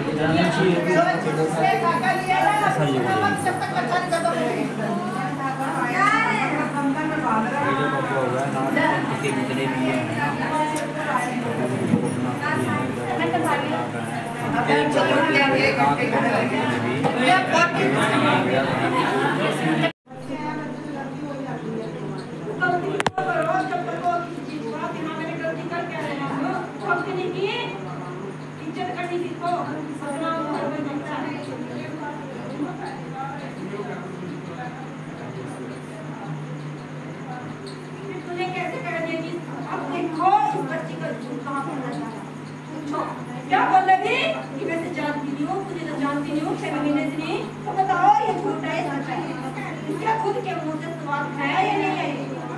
क्या बोल रही कि मैं जानती नहीं हूँ, तुझे तो जानती नहीं हूँ, 6 महीने से नहीं। तो बताओ ये झूठ है सच है? क्या खुद के मुंह से सवाल है या नहीं है?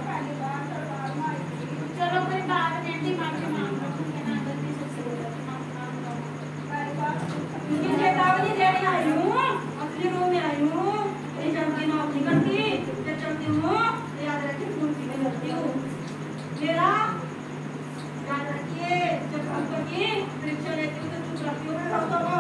चलो कोई बात नहीं, माफी मांगो, चेतावनी देने आई हूँ, अपने रूम में आई हूँ। नहीं जानती ना अपनी करती, जब चलती हूँ याद रखिए मुंशी में करती हूँ मेरा। याद रखिए जब परीक्षा लेती हूँ तो चुप रहती हूँ।